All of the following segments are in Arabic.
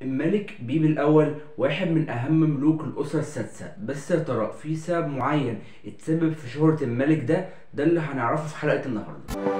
الملك بيبي الأول واحد من أهم ملوك الأسرة السادسة، بس يا ترى في سبب معين اتسبب في شهرة الملك ده اللي هنعرفه في حلقة النهاردة.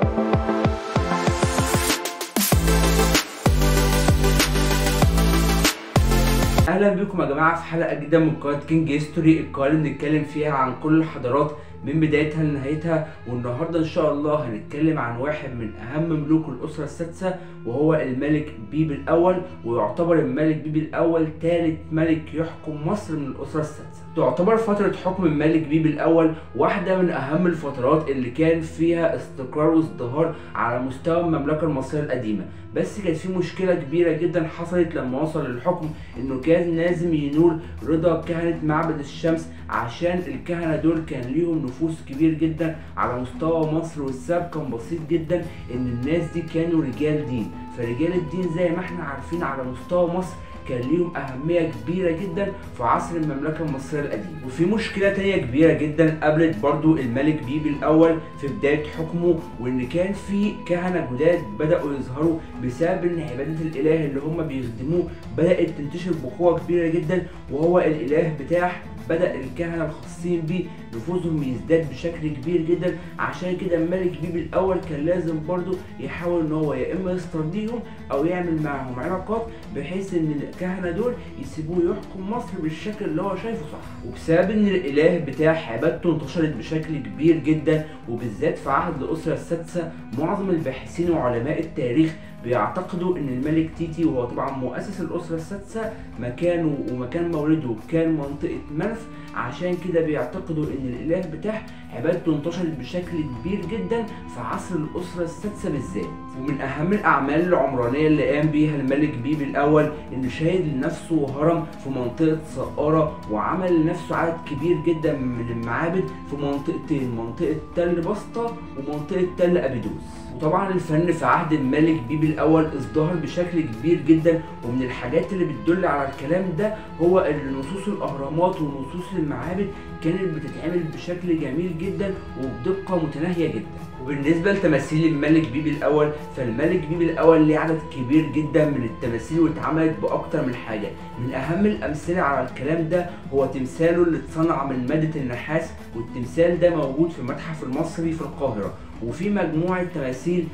اهلا بكم يا جماعه في حلقه جديده من قناه كينج هيستوري، القناه اللي بنتكلم فيها عن كل الحضارات من بدايتها لنهايتها. والنهارده ان شاء الله هنتكلم عن واحد من اهم ملوك الاسره السادسه، وهو الملك بيبي الاول. ويعتبر الملك بيبي الاول ثالث ملك يحكم مصر من الاسره السادسه. تعتبر فتره حكم الملك بيبي الاول واحده من اهم الفترات اللي كان فيها استقرار وازدهار على مستوى المملكه المصريه القديمه. بس كانت في مشكله كبيره جدا حصلت لما وصل للحكم، انه كان لازم ينول رضا كهنه معبد الشمس، عشان الكهنه دول كان ليهم نفوذ كبير جدا على مستوى مصر. والسبب كان بسيط جدا، ان الناس دي كانوا رجال دين، فرجال الدين زي ما احنا عارفين على مستوى مصر كان ليهم أهمية كبيرة جدا في عصر المملكة المصرية القديمة. وفي مشكلة تانية كبيرة جدا قابلت برضو الملك بيبي الأول في بداية حكمه، وإن كان في كهنة جداد بدأوا يظهروا بسبب إن عبادة الإله اللي هم بيخدموه بدأت تنتشر بقوة كبيرة جدا، وهو الإله بتاعه. بدأ الكهنة الخاصين بيه نفوذهم يزداد بشكل كبير جدا. عشان كده الملك بيبي الأول كان لازم برضو يحاول إن هو يا إما يسترضيهم أو يعمل معهم علاقات، بحيث إن الكهنة دول يسيبوه يحكم مصر بالشكل اللي هو شايفه صح. وبسبب إن الإله بتاع عبادته انتشرت بشكل كبير جدا، وبالذات في عهد الأسرة السادسة، معظم الباحثين وعلماء التاريخ بيعتقدوا ان الملك تيتي، وهو طبعا مؤسس الاسره السادسه، مكانه ومكان مولده كان منطقه منف. عشان كده بيعتقدوا ان الاله بتاعه عبادته انتشرت بشكل كبير جدا في عصر الاسره السادسه بالذات. ومن اهم الاعمال العمرانيه اللي قام بيها الملك بيبي الاول، انه شايد لنفسه هرم في منطقه سقاره، وعمل لنفسه عدد كبير جدا من المعابد في منطقتين، منطقه تل بسطه ومنطقه تل ابيدوس. وطبعا الفن في عهد الملك بيبي الاول ازدهر بشكل كبير جدا، ومن الحاجات اللي بتدل على الكلام ده هو ان نصوص الاهرامات ونصوص المعابد كانت بتتعمل بشكل جميل جدا وبدقه متناهيه جدا. وبالنسبه لتماثيل الملك بيبي الاول، فالملك بيبي الاول ليه عدد كبير جدا من التماثيل، واتعملت باكتر من حاجه. من اهم الامثله على الكلام ده هو تمثاله اللي اتصنع من ماده النحاس، والتمثال ده موجود في المتحف المصري في القاهره. وفي مجموعه تماثيل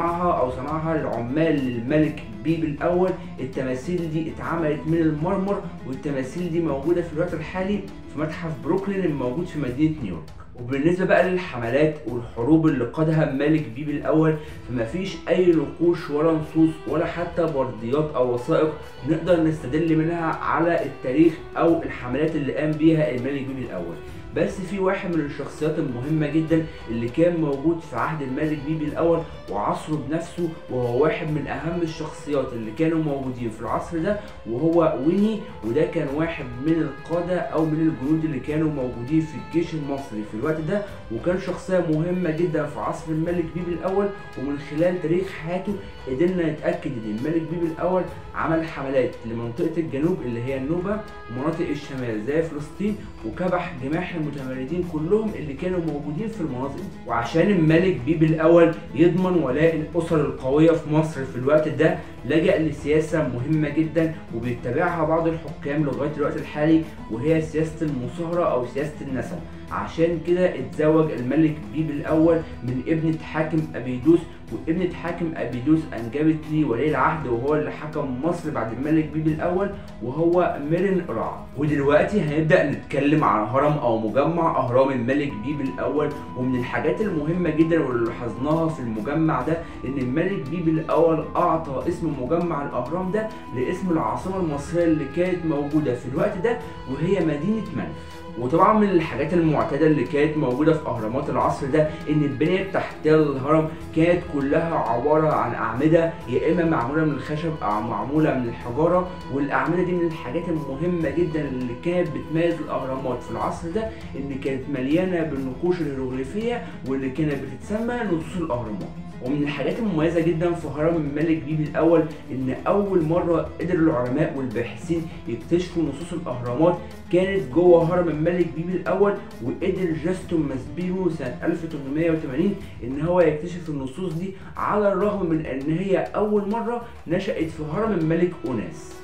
صنعها العمال للملك بيبي الاول. التماثيل دي اتعملت من المرمر، والتماثيل دي موجوده في الوقت الحالي في متحف بروكلين الموجود في مدينه نيويورك. وبالنسبه بقى للحملات والحروب اللي قادها الملك بيبي الاول، فما فيش اي نقوش ولا نصوص ولا حتى برديات او وثائق نقدر نستدل منها على التاريخ او الحملات اللي قام بيها الملك بيبي الاول. بس في واحد من الشخصيات المهمة جدا اللي كان موجود في عهد الملك بيبي الأول وعصره بنفسه، وهو واحد من أهم الشخصيات اللي كانوا موجودين في العصر ده، وهو ويني. وده كان واحد من القادة أو من الجنود اللي كانوا موجودين في الجيش المصري في الوقت ده، وكان شخصية مهمة جدا في عصر الملك بيبي الأول. ومن خلال تاريخ حياته قدرنا نتأكد إن الملك بيبي الأول عمل حملات لمنطقة الجنوب اللي هي النوبة، ومناطق الشمال زي فلسطين، وكبح جماح المتمردين كلهم اللي كانوا موجودين في المناطق دي. وعشان الملك بيبي الاول يضمن ولاء الاسر القويه في مصر في الوقت ده، لجأ لسياسه مهمه جدا وبيتبعها بعض الحكام لغايه الوقت الحالي، وهي سياسه المصاهره او سياسه النسب. عشان كده اتزوج الملك بيبي الاول من ابنة حاكم ابيدوس، وابنة حاكم ابيدوس انجبت لي ولي العهد، وهو اللي حكم مصر بعد الملك بيبي الاول، وهو ميرن رع. ودلوقتي هنبدا نتكلم عن هرم او مجمع اهرام الملك بيبي الاول. ومن الحاجات المهمه جدا واللي لاحظناها في المجمع ده، ان الملك بيبي الاول اعطى اسم مجمع الاهرام ده لاسم العاصمه المصريه اللي كانت موجوده في الوقت ده، وهي مدينه منف. وطبعا من الحاجات المعتاده اللي كانت موجوده في اهرامات العصر ده، ان البنيه التحتيه للهرم كانت كلها عباره عن اعمده، يا اما معموله من الخشب او معموله من الحجاره. والاعمده دي من الحاجات المهمه جدا اللي كانت بتميز الاهرامات في العصر ده، ان كانت مليانه بالنقوش الهيروغليفيه واللي كانت بتتسمى نصوص الاهرامات. ومن الحاجات المميزه جدا في هرم الملك بيبي الاول، ان اول مره قدر العلماء والباحثين يكتشفوا نصوص الاهرامات كانت جوه هرم الملك بيبي الاول. وقدر جاستون ماسبيرو سنه 1880 ان هو يكتشف النصوص دي، على الرغم من ان هي اول مره نشأت في هرم الملك اوناس.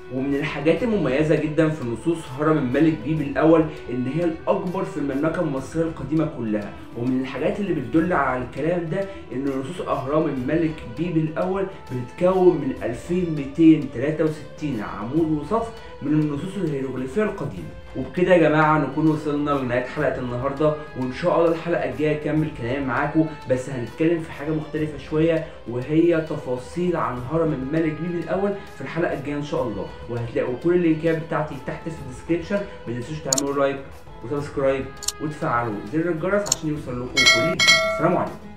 ومن الحاجات المميزة جدا في نصوص هرم الملك بيبي الأول إن هي الأكبر في المملكة المصرية القديمة كلها، ومن الحاجات اللي بتدل على الكلام ده إن نصوص أهرام الملك بيبي الأول بتتكون من 2263 عمود وسطح من النصوص الهيروغليفية القديمة. وبكده يا جماعة نكون وصلنا لنهاية حلقة النهاردة، وإن شاء الله الحلقة الجاية أكمل كلام معاكم، بس هنتكلم في حاجة مختلفة شوية وهي تفاصيل عن هرم الملك بيبي الأول في الحلقة الجاية إن شاء الله. وهتلاقوا كل اللينكات بتاعتي تحت في الديسكريبشن، ما تنسوش تعملوا لايك وسبسكرايب وتفعلوا زر الجرس عشان يوصل لكم كل جديد. السلام عليكم.